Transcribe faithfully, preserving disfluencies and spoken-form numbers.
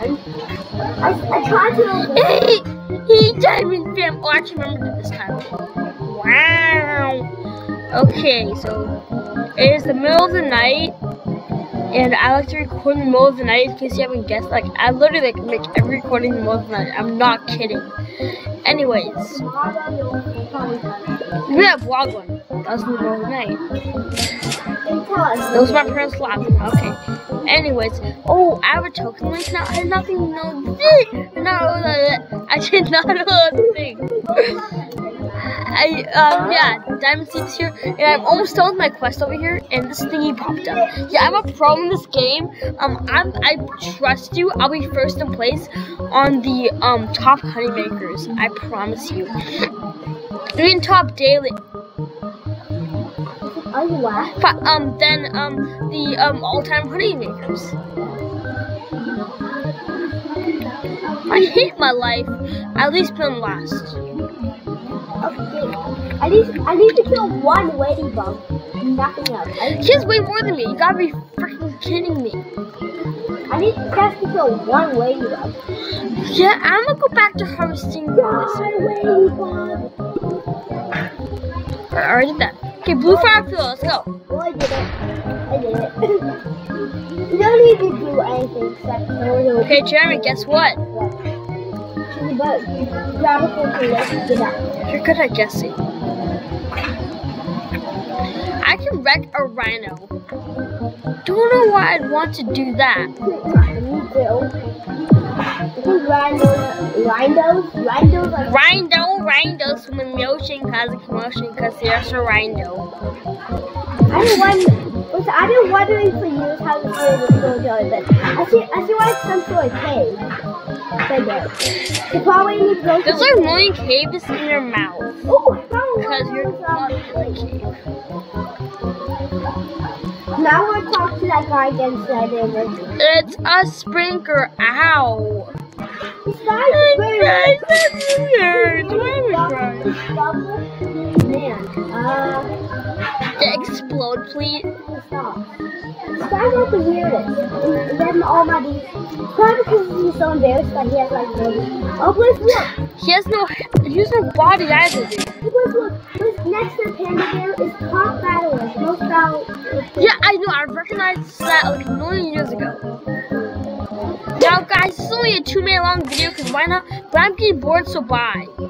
one. I, I tried to. He, he diamond spam. Oh, I actually remembered it this time. Wow. Okay, so it is the middle of the night, and I like to record in the middle of the night in case you haven't guessed. Like, I literally like make every recording in the middle of the night. I'm not kidding. Anyways, yeah, vlog one. That was in the middle of the night. Those are my parents laughing. Okay. Anyways, oh, I have a token link now. I had nothing to know. No, I did not know the thing. I, um, yeah, Diamond Seed's here, and I'm almost done with my quest over here, and this thingy popped up. Yeah, I'm a pro in this game. Um, I'm, I trust you. I'll be first in place on the, um, top honey makers. I promise you. Doing top daily. Oh, you what? But, um, then, um, the, um, all-time honey makers. I hate my life. At least been last. Okay. I need, I need to kill one ladybug. Nothing else. He has way more than me. You gotta be freaking kidding me. I need just to kill one ladybug. Yeah, I'm gonna go back to harvesting this. ladybug. I already did that. Okay, blue fire fuel. Let's go. Oh, I did it. I did it. You don't need to do anything except for okay, Jeremy, guess what? But grab a phone and let's get out. You're good at guessing. I can wreck a rhino. Don't know why I'd want to do that. Me too. I think rhinos, rhinos, rhinos are... Rhino, rhinos swim in the ocean cause a commotion because there's a rhino. I've been wondering, I've been wondering for years how to play this story, but I see, I see why it's come to a cave. You probably need to go There's like a million caves in your mouth. Oh, how because you're not in a cave. Now we're talking to that guy again today. It's a sprinkler. Ow. This guy's weird. Man, uh... explode, please. Stop. This guy's like the weirdest. And then all my these. Probably because he's so embarrassed that he has like no. Oh, please look. He has no. He has no body either. Dude. Please look. This next to Panda Bear is top battlers. Most battle. Yeah, I know. I recognized that like a million years ago. Now, guys, this is only a two minute long video because why not? But I'm getting bored, so bye.